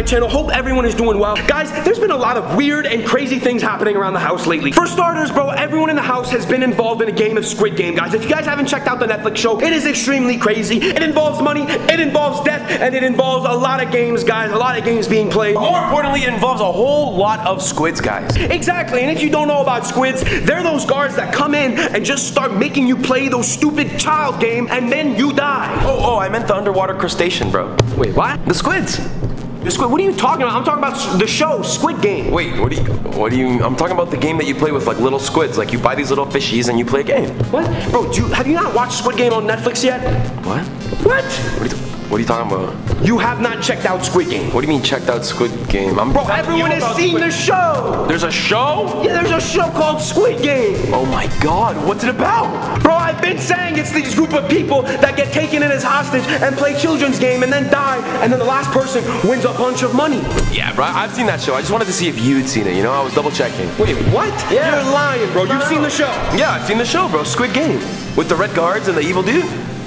channel. Hope everyone is doing well. Guys, there's been a lot of weird and crazy things happening around the house lately. For starters, bro, everyone in the house has been involved in a game of Squid Game, guys. If you guys haven't checked out the Netflix show, it is extremely crazy. It involves money, it involves death, and it involves a lot of games, guys. A lot of games being played. More importantly, it involves a whole lot of squids, guys. Exactly, and if you don't know about squids, they're those guards that come in and just start making you play those stupid child game, and then you die. Oh, I meant the underwater crustacean, bro. Wait, what? The squids. The squid? What are you talking about? I'm talking about the show, Squid Game. Wait, what do you, I'm talking about the game that you play with like little squids. Like you buy these little fishies and you play a game. What? Bro, have you not watched Squid Game on Netflix yet? What? What? What are you talking about? You have not checked out Squid Game. What do you mean checked out Squid Game? Bro, everyone has seen the show. There's a show? Yeah, there's a show called Squid Game. Oh my god, what's it about? Bro, I've been saying it's these group of people that get taken in as hostage and play children's game and then die, and then the last person wins a bunch of money. Yeah, bro, I've seen that show. I just wanted to see if you'd seen it, you know? I was double checking. Wait, what? Yeah. You're lying, bro. You've seen the show. Yeah, I've seen the show, bro. Squid Game. With the red guards and the evil dude.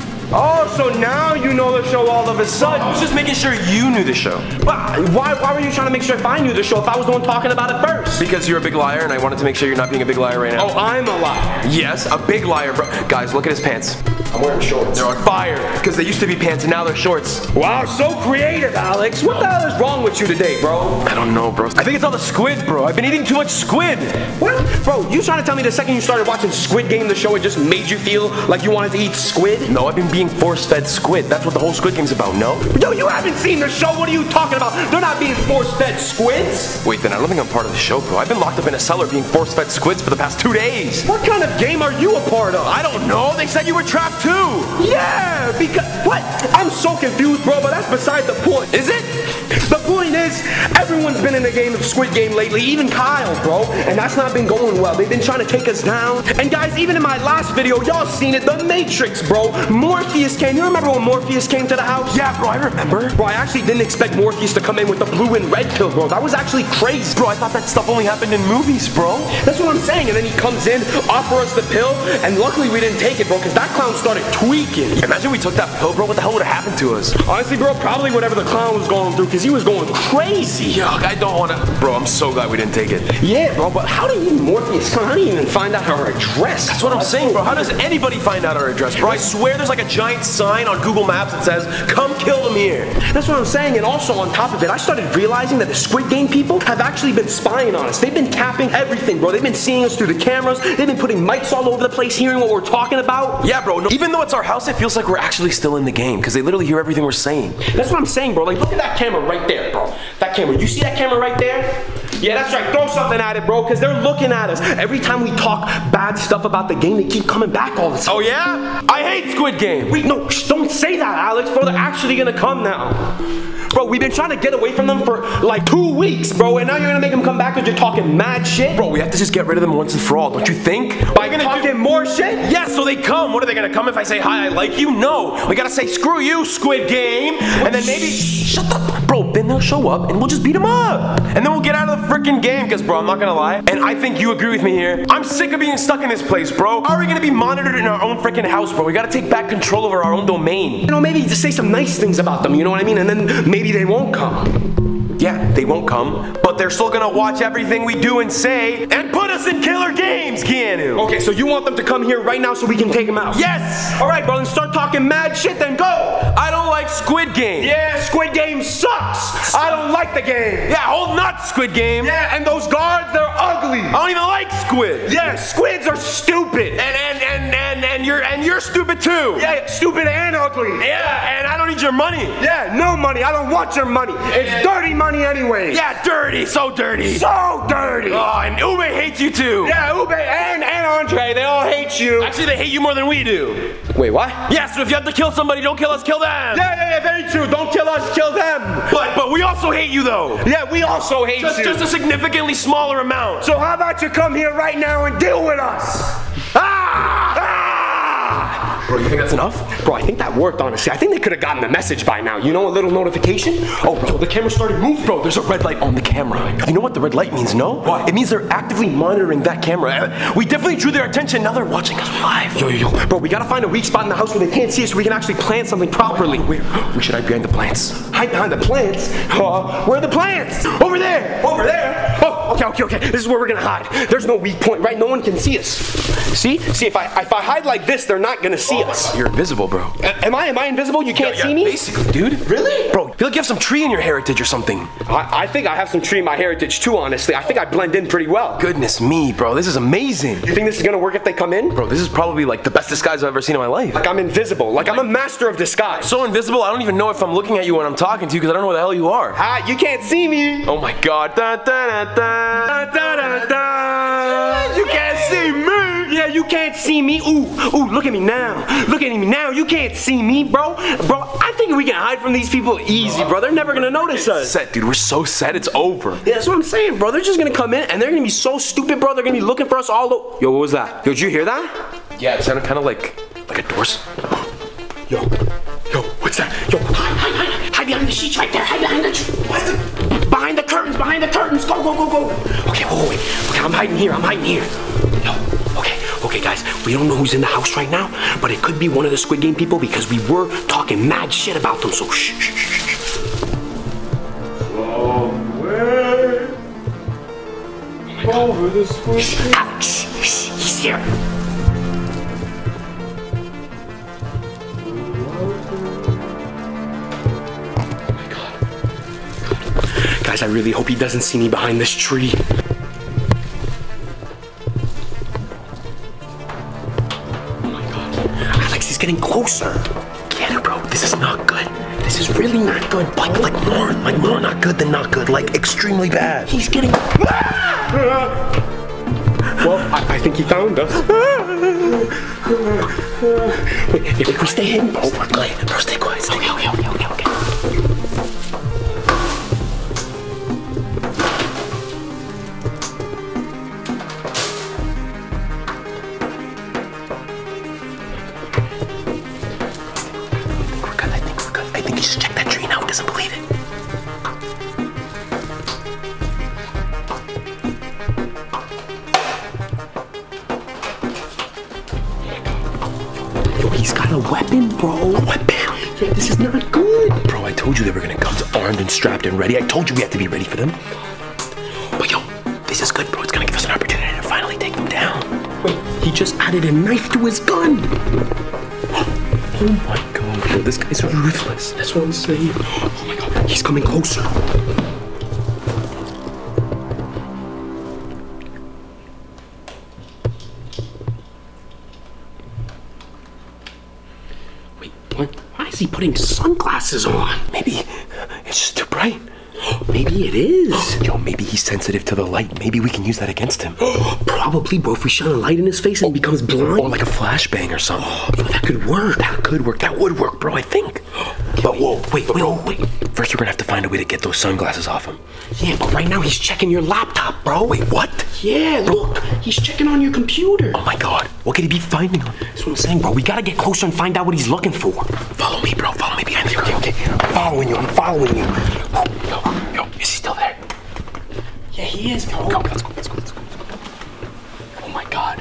Oh, so now you know the show all of a sudden. I was just making sure you knew the show. Why were you trying to make sure if I knew the show if I was the one talking about it first? Because you're a big liar and I wanted to make sure you're not being a big liar right now. Oh, I'm a liar. Yes, a big liar, bro. Guys, look at his pants. I'm wearing shorts. They're on fire because they used to be pants and now they're shorts. Wow, so creative, Alex. What the hell is wrong with you today, bro? I don't know, bro. I think it's all the squid, bro. I've been eating too much squid. What? Bro, you trying to tell me the second you started watching Squid Game, the show, it just made you feel like you wanted to eat squid? No, I've been being force-fed squid. That's what the whole Squid Game's about, no? Yo, you haven't seen the show. What are you talking about? They're not being force-fed squids. Wait, then I don't think I'm part of the show, bro. I've been locked up in a cellar being force-fed squids for the past 2 days. What kind of game are you a part of? I don't know. They said you were trapped too. Yeah, because what? I'm so confused, bro, but that's beside the point. Is it? The point is, everyone's been in the game of Squid Game lately, even Kyle, bro, and that's not been going well. They've been trying to take us down. And guys, even in my last video, y'all seen it, The Matrix, bro. Morpheus came. You remember when Morpheus came to the house? Yeah, bro, I remember. Bro, I actually didn't expect Morpheus to come in with the blue and red pill, bro. That was actually crazy. Bro, I thought that stuff only happened in movies, bro. That's what I'm saying. And then he comes in, offer us the pill, and luckily we didn't take it, bro, because that clown started tweaking. Imagine we took that pill, bro. What the hell would have happened to us? Honestly, bro, probably whatever the clown was going through, because he was going crazy. Yuck, I don't want to. Bro, I'm so glad we didn't take it. Yeah, bro, but how did Morpheus come? How did he even find out our address? That's what I'm saying, bro. How does anybody find out our address, bro? I swear there's like a giant sign on Google Maps that says, come kill them here. That's what I'm saying, and also on top of it, I started realizing that the Squid Game people have actually been spying on us. They've been tapping everything, bro. They've been seeing us through the cameras. They've been putting mics all over the place, hearing what we're talking about. Yeah, bro. No, even though it's our house, it feels like we're actually still in the game, because they literally hear everything we're saying. That's what I'm saying, bro. Like, look at that camera right there, bro. That camera. You see that camera right there? Yeah, that's right. Throw something at it, bro, because they're looking at us. Every time we talk bad stuff about the game, they keep coming back all the time. Oh, yeah? I hate Squid Game. Wait, no, don't say that, Alex, bro. They're actually gonna come now. Bro, we've been trying to get away from them for like 2 weeks, bro, and now you're gonna make them come back because you're talking mad shit? Bro, we have to just get rid of them once and for all, don't you think? By talking more shit? Yeah, so they come. What are they gonna come if I say, hi, I like you? No. We gotta say, screw you, Squid Game. And then maybe, shut up. Bro, then they'll show up and we'll just beat them up. And then we'll get out of the freaking game, because, bro, I'm not gonna lie. And I think you agree with me here. I'm sick of being stuck in this place, bro. How are we gonna be monitored in our own freaking house, bro? We gotta take back control over our own domain. You know, maybe just say some nice things about them, you know what I mean? And then maybe they won't come. Yeah, they won't come, but they're still gonna watch everything we do and say and put us in killer games, Keanu. Okay, so you want them to come here right now so we can take them out? Yes! All right, bro, then start talking mad shit, then go! I don't like Squid Game. Yeah, Squid Game sucks! I don't like the game. Yeah, hold nuts, Squid Game. Yeah, and those guards, they're ugly. I don't even like squid. Yeah, squids are stupid. And you're stupid too. Yeah, stupid and ugly. Yeah, and I don't need your money. Yeah, no money. I don't want your money. It's dirty money anyway. Yeah, dirty. So dirty. So dirty. Oh, and Ube hates you too. Yeah, Ube and Andre, they all hate you. Actually, they hate you more than we do. Wait, what? Yeah, so if you have to kill somebody, don't kill us, kill them. Yeah, very true. Don't kill us, kill them. But we also hate you though. Yeah, we also hate you. Just a significantly smaller amount. So how about you come here right now and deal with us? Ah! Ah! Bro, you think that's enough? Bro, I think that worked, honestly. I think they could have gotten the message by now. You know, a little notification? Oh, bro, the camera started moving. Bro, there's a red light on the camera. You know what the red light means, no? What? It means they're actively monitoring that camera. We definitely drew their attention. Now they're watching us live. Yo. Bro, we gotta find a weak spot in the house where they can't see us so we can actually plan something properly. We should hide behind the plants. Hide behind the plants? Where are the plants? Over there! Over there! Oh, okay. This is where we're gonna hide. There's no weak point, right? No one can see us. See, if I hide like this, they're not gonna see us. You're invisible, bro. Am I invisible? You can't see me? Basically, dude. Really? Bro, you feel like you have some tree in your heritage or something. I think I have some tree in my heritage too, honestly. I think I blend in pretty well. Goodness me, bro. This is amazing. You think this is gonna work if they come in? Bro, this is probably like the best disguise I've ever seen in my life. Like I'm invisible. Like I'm a master of disguise. So invisible, I don't even know if I'm looking at you when I'm talking to you because I don't know where the hell you are. Ah, you can't see me. Oh my god. You can't see me. Yeah, you can't see me. Ooh, look at me now. Look at me now. You can't see me, bro. Bro, I think we can hide from these people easy, bro. They're never gonna notice us. Set, dude. We're so set. It's over. Yeah, that's what I'm saying, bro. They're just gonna come in and they're gonna be so stupid, bro. They're gonna be looking for us all over. Yo, what was that? Yo, did you hear that? Yeah, it sounded kind of like a door. Yo, what's that? Yo, hide behind the sheets right there. Hide behind the tree. Behind the curtains. Go. Okay, wait. Okay, I'm hiding here. Yo, okay, guys. We don't know who's in the house right now, but it could be one of the Squid Game people because we were talking mad shit about them. So shh. Somewhere over the Squid Game. Shh. He's here. Guys, I really hope he doesn't see me behind this tree. Oh my god. Alex, he's getting closer. Get it, bro. This is not good. This is really not good. Like more not good than not good. Like extremely bad. He's getting... Well, I think he found us. Wait, if we stay hidden, bro, we're good. Bro, stay quiet. Okay. I think he should check that tree now. He doesn't believe it. Yo, he's got a weapon, bro. A weapon? Yeah, this is not good. Bro, I told you they were gonna come to armed and strapped and ready. I told you we had to be ready for them. But yo, this is good, bro. It's gonna give us an opportunity to finally take them down. Wait, he just added a knife to his gun. Oh my god, bro. This guy's ruthless. That's what I'm saying. Oh my god, he's coming closer. Wait, what? Why is he putting sunglasses on? Maybe it's just too bright. Maybe it is. Yo, maybe he's sensitive to the light. Maybe we can use that against him. Probably, bro. If we shine a light in his face and he becomes blind. Or like a flashbang or something. Yo, that could work. That would work, bro, I think. But whoa, wait. First, we're gonna have to find a way to get those sunglasses off him. Yeah, but right now he's checking your laptop, bro. Wait, what? Yeah, look. He's checking on your computer. Oh my god. What could he be finding on? That's what I'm saying, bro. We gotta get closer and find out what he's looking for. Follow me, bro. Follow me behind the curtain. Okay. I'm following you. Yo, is he still there? Yeah, he is, bro. Come, let's go. Oh my god.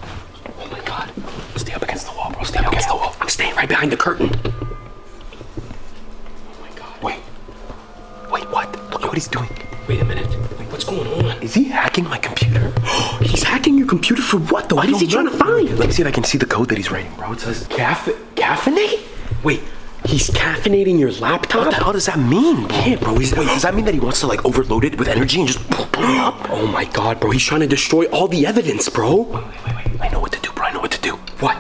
Stay up against the wall, bro. Stay up against the wall. I'm staying right behind the curtain. Oh my god. Wait, what? Look at what he's doing. Wait a minute. Wait, what's going on? Is he hacking my computer? He's hacking your computer for what, though? What is he trying to find? Let me see if I can see the code that he's writing, bro. It says caffeinate? Wait, he's caffeinating your laptop? What the hell does that mean, bro? Yeah, bro. Wait, does that mean that he wants to like overload it with energy and just pull it up? Oh my god, bro. He's trying to destroy all the evidence, bro. Wait. I know what to do, bro. What?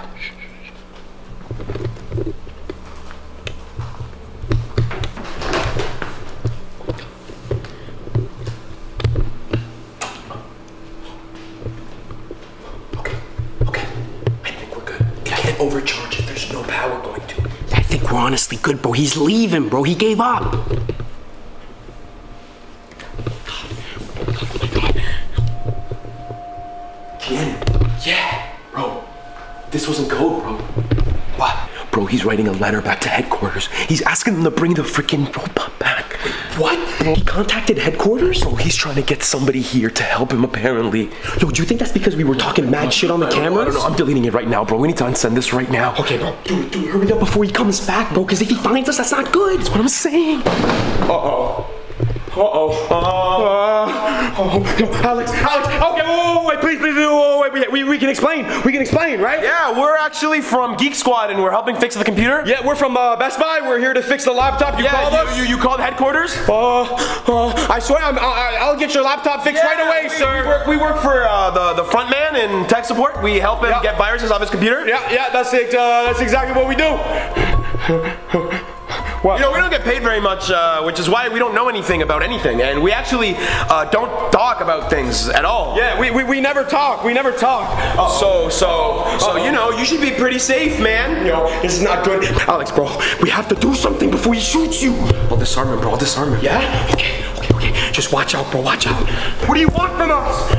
Okay. I think we're good. He can't overcharge if there's no power going to. I think we're honestly good, bro. He's leaving, bro. He gave up. Ken. Yeah. Bro, this wasn't code, bro. What? he's writing a letter back to headquarters. He's asking them to bring the freaking robot back. What? He contacted headquarters? Bro, he's trying to get somebody here to help him, apparently. Yo, do you think that's because we were talking mad shit on the cameras? I don't know. I'm deleting it right now, bro. We need to unsend this right now. Okay, bro. Dude, hurry up before he comes back, bro. Because if he finds us, that's not good. That's what I'm saying. Alex, okay, wait, please, wait, we can explain, right? Yeah, we're actually from Geek Squad and we're helping fix the computer. Yeah, we're from Best Buy. We're here to fix the laptop. You called us? You called headquarters? I swear, I'll get your laptop fixed right away, sir. We work for the front man in tech support. We help him get viruses off his computer. Yeah, that's it. That's exactly what we do. What? You know, we don't get paid very much, which is why we don't know anything about anything, and we actually don't talk about things at all. Yeah, we never talk. So you know, you should be pretty safe, man. Yo, this is not good. Alex, bro, we have to do something before he shoots you. I'll disarm him, bro. I'll disarm him. Yeah? Okay. Just watch out, bro. Watch out. What do you want from us?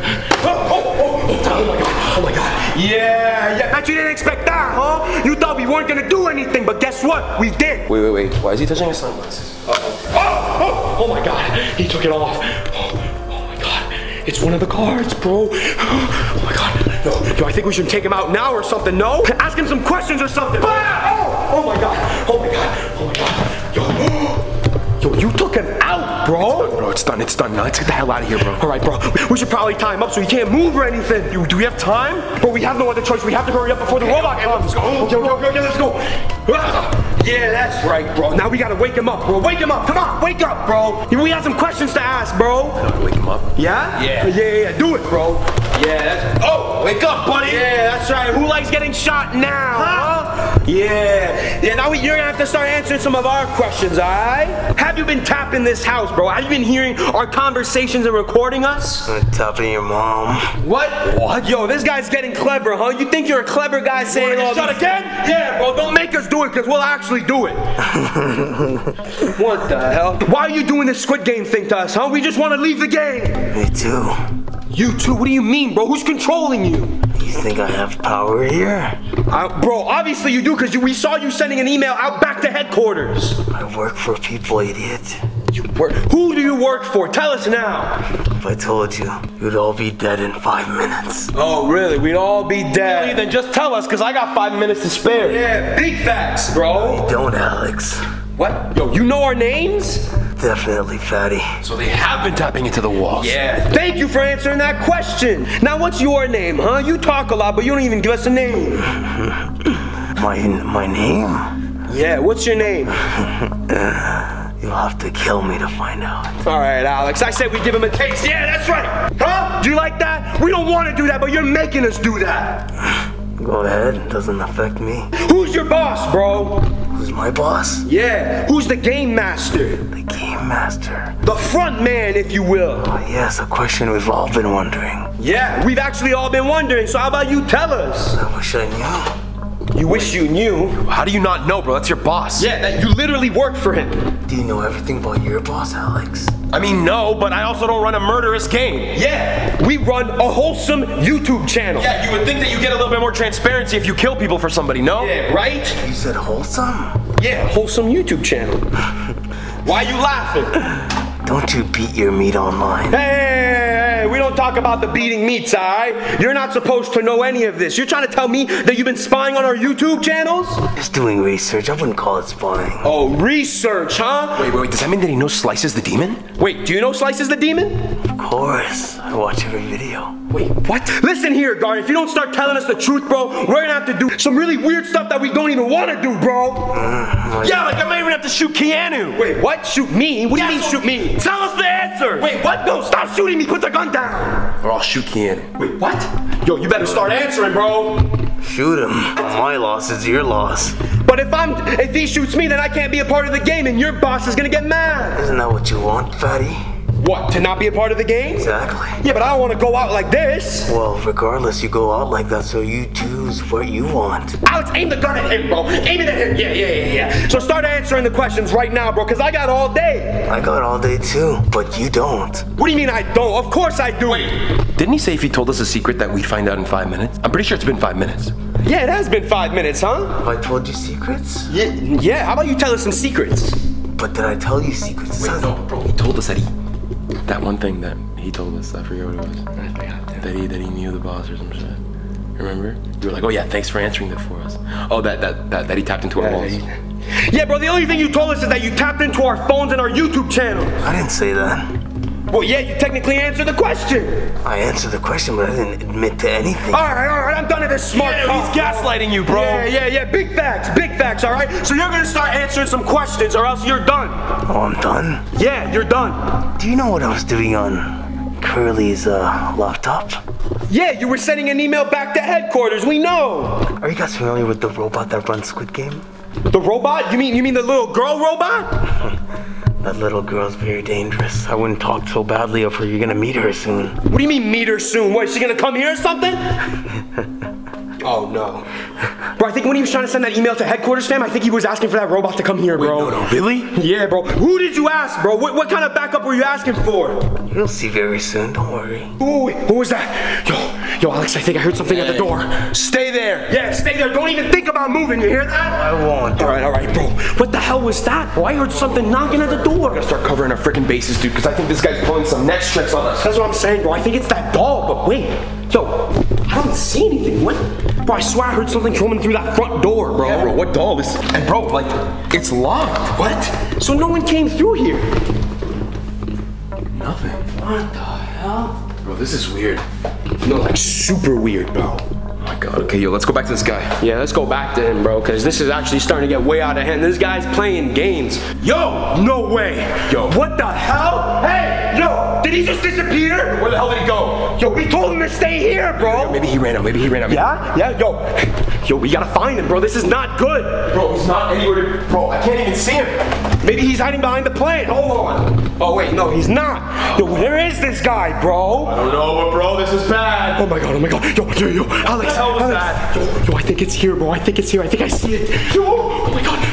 Oh my god. Yeah. Bet you didn't expect that, huh? You thought we weren't gonna do anything, but guess what? We did. Wait. Why is he touching his sunglasses? Oh my god. He took it off. Oh my god. It's one of the cards, bro. Oh my god. Yo, I think we should take him out now or something, no? Ask him some questions or something. Oh my god. Yo, you took him out, bro. It's done. Now let's get the hell out of here, bro. All right, bro. We should probably tie him up so he can't move or anything. Do we have time? Bro, we have no other choice. We have to hurry up before the robot comes. Okay, let's go. Yeah, that's right, bro. Now we gotta wake him up, bro. Wake him up. Come on, wake up, bro. We have some questions to ask, bro. Wake him up. Yeah? Yeah. Do it, bro. Yeah, wake up, buddy. Yeah, that's right. Who likes getting shot now, huh? Yeah, now you're gonna have to start answering some of our questions, alright? Have you been tapping this house, bro? Have you been hearing our conversations and recording us? I'm tapping your mom. What? Yo, this guy's getting clever, huh? You think you're a clever guy saying all shot these... again? Yeah, bro, don't make us do it, because we'll actually do it. What the hell? Why are you doing this Squid Game thing to us, huh? We just want to leave the game. Me too. You too? What do you mean, bro? Who's controlling you? You think I have power here? Bro, obviously you do, because we saw you sending an email out back to headquarters. I work for people, idiot. You work? Who do you work for? Tell us now. If I told you, you'd all be dead in 5 minutes. Oh, really? We'd all be dead. Then just tell us, because I got 5 minutes to spare. Yeah, big facts, bro. You don't, Alex. What? Yo, you know our names? Definitely, fatty. So they have been tapping into the walls. Yeah. Thank you for answering that question. Now, what's your name, huh? You talk a lot, but you don't even give us a name. My name? Yeah, what's your name? You'll have to kill me to find out. All right, Alex. I said we give him a taste. Yeah, that's right. Huh? Do you like that? We don't want to do that, but you're making us do that. Go ahead. It doesn't affect me. Who's your boss, bro? Who's my boss? Yeah. Who's the game master? The game master. The front man, if you will. Oh, yes, a question we've all been wondering. Yeah, we've actually all been wondering, so how about you tell us? I wish I knew. You wish you knew? How do you not know, bro? That's your boss. Yeah, that you literally worked for him. Do you know everything about your boss, Alex? I mean, no, but I also don't run a murderous game. Yeah, we run a wholesome YouTube channel. Yeah, you would think that you get a little bit more transparency if you kill people for somebody, no? Yeah, right? You said wholesome? Yeah, wholesome YouTube channel. Why are you laughing? Don't you beat your meat online. Hey, we don't talk about the beating meats, alright? You're not supposed to know any of this. You're trying to tell me that you've been spying on our YouTube channels? Just doing research. I wouldn't call it spying. Oh, research, huh? Wait, does that mean that he knows Slices the Demon? Wait, do you know Slices the Demon? Of course. I watch every video. Wait, what? Listen here, Guard. If you don't start telling us the truth, bro, we're gonna have to do some really weird stuff that we don't even want to do, bro. Yeah, like I might even have to shoot Keanu. Wait, what? Shoot me? What do you mean shoot me? Tell us the answer. Wait, what? No, stop shooting me. Put the gun down. Or I'll shoot Keanu. Wait, what? Yo, you better start answering, bro. Shoot him. My loss is your loss. But if he shoots me, then I can't be a part of the game, and your boss is gonna get mad. Isn't that what you want, fatty? What, to not be a part of the game? Exactly. Yeah, but I don't want to go out like this. Well, regardless, you go out like that, so you choose what you want. Alex, aim the gun at him, bro. Aim it at him. Yeah. So start answering the questions right now, bro, because I got all day. I got all day too, but you don't. What do you mean I don't? Of course I do. Wait, didn't he say if he told us a secret that we'd find out in 5 minutes? I'm pretty sure it's been 5 minutes. Yeah, it has been 5 minutes, huh? Have I told you secrets? Yeah, how about you tell us some secrets? But did I tell you secrets? Wait, no, bro, he told us that one thing that he told us, I forget what it was. That he knew the boss or some shit. Remember? You were like, oh yeah, thanks for answering that for us. Oh, that he tapped into our walls. Yeah, bro, the only thing you told us is that you tapped into our phones and our YouTube channel. I didn't say that. Well, yeah, you technically answered the question. I answered the question, but I didn't admit to anything. All right, I'm done with this smart talk. He's gaslighting you, bro. Yeah, big facts, all right? So you're gonna start answering some questions or else you're done. Oh, I'm done? Yeah, you're done. Do you know what I was doing on Curly's laptop? Yeah, you were sending an email back to headquarters, we know. Are you guys familiar with the robot that runs Squid Game? The robot? You mean the little girl robot? That little girl's very dangerous. I wouldn't talk so badly of her. You're gonna meet her soon. What do you mean meet her soon? What, is she gonna come here or something? Oh no. Bro, I think when he was trying to send that email to headquarters, fam, I think he was asking for that robot to come here, bro. Wait, no, really? Yeah, bro. Who did you ask, bro? What kind of backup were you asking for? You'll see very soon, don't worry. Ooh, who was that? Yo, Alex, I think I heard something at the door. Stay there. Yeah, stay there. Don't even think about moving. You hear that? I won't. All right, bro. What the hell was that, bro? I heard something knocking at the door. We're gonna start covering our freaking bases, dude, because I think this guy's pulling some next tricks on us. That's what I'm saying, bro. I think it's that doll, but wait. Yo, I don't see anything. What? Bro, I swear I heard something coming through that front door, bro. Yeah, bro, what doll is... And bro, like, it's locked. What? So no one came through here? Nothing. What the hell? Bro, this is weird. No, like super weird, bro. Oh my god, okay, yo, let's go back to this guy. Yeah, let's go back to him, bro, because this is actually starting to get way out of hand. This guy's playing games. Yo, no way. Yo. What the hell? Hey, yo, did he just disappear? Where the hell did he go? Yo, we told him to stay here, bro. Yo, maybe he ran out, Yeah, yo, we gotta find him, bro. This is not good. Bro, he's not anywhere to... Bro, I can't even see him. Maybe he's hiding behind the plant. Hold on. Oh, wait, no, he's not. Yo, where is this guy, bro? I don't know, but bro, this is bad. Oh my god. Yo, Alex. What the hell was that? Yo, I think it's here, bro. I think it's here. I think I see it. Yo, oh my god.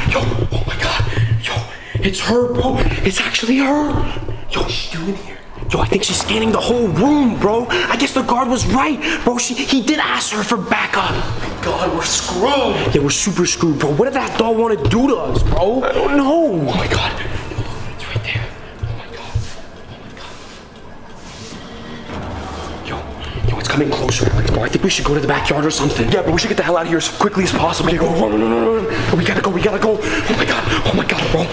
Yo, it's her, bro. It's actually her. Yo, what's she doing here? Yo, I think she's scanning the whole room, bro. I guess the guard was right, bro. He did ask her for backup. Oh my god, we're screwed. Yeah, we're super screwed, bro. What did that doll want to do to us, bro? I don't know. Oh my god. It's right there. Oh my god. Yo, it's coming closer, Alex, bro. I think we should go to the backyard or something. Yeah, but we should get the hell out of here as quickly as possible. Okay, go, run. We gotta go. Oh my god, bro.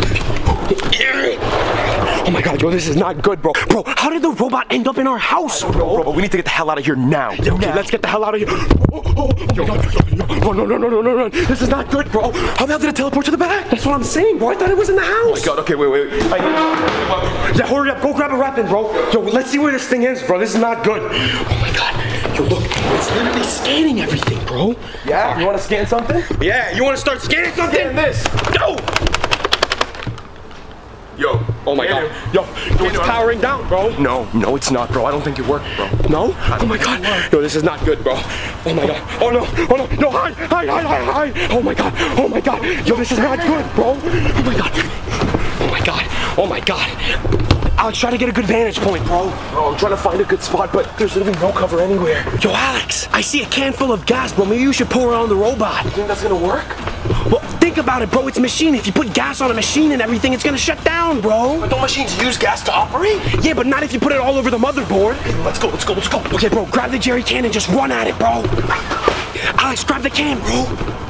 Oh my god, yo, this is not good, bro. Bro, how did the robot end up in our house, bro? Bro, we need to get the hell out of here now. Yeah, okay, let's get the hell out of here. Oh my god. Run. This is not good, bro. How the hell did it teleport to the back? That's what I'm saying, bro. I thought it was in the house. Oh my god, okay, wait. Yeah, hurry up. Go grab a weapon, bro. Yo, let's see where this thing is, bro. This is not good. Oh my god. Yo, look. It's literally scanning everything, bro. Yeah, you want to scan something? Yeah, you want to start scanning something? Scan this. Go! Yo. Oh my god. Yo, it's powering down, bro. No, it's not, bro. I don't think it worked, bro. No? Oh my god. Yo, this is not good, bro. Oh my god. Oh no. No, hide. Oh my god. Yo, this is not good, bro. Oh my god. Alex, try to get a good vantage point, bro. Bro, I'm trying to find a good spot, but there's literally no cover anywhere. Yo, Alex, I see a can full of gas, bro. Maybe you should pour it on the robot. You think that's gonna work? Well, think about it, bro. It's a machine. If you put gas on a machine and everything, it's gonna shut down, bro. But don't machines use gas to operate? Yeah, but not if you put it all over the motherboard. Let's go. Okay, bro, grab the jerry can and just run at it, bro. Alex, grab the can, bro.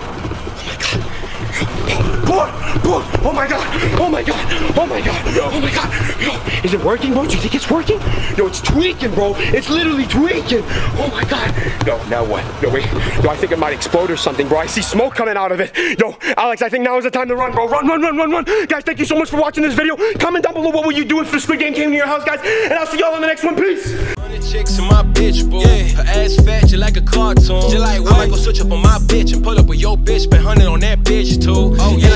Oh my god. Yo, is it working, bro? Do you think it's working? Yo, it's tweaking, bro. It's literally tweaking. Oh my god. Yo, now what? Yo, wait. Yo, I think it might explode or something, bro. I see smoke coming out of it. Yo, Alex, I think now is the time to run, bro. Run. Guys, thank you so much for watching this video. Comment down below what would you do if the Squid Game came to your house, guys. And I'll see y'all in the next one. Peace. Chicks in my bitch, boy. Yeah. Her ass fat, just like a cartoon. Just like what? I might go switch up on my bitch and pull up with your bitch. Been hunting on that bitch, too. Oh, yeah.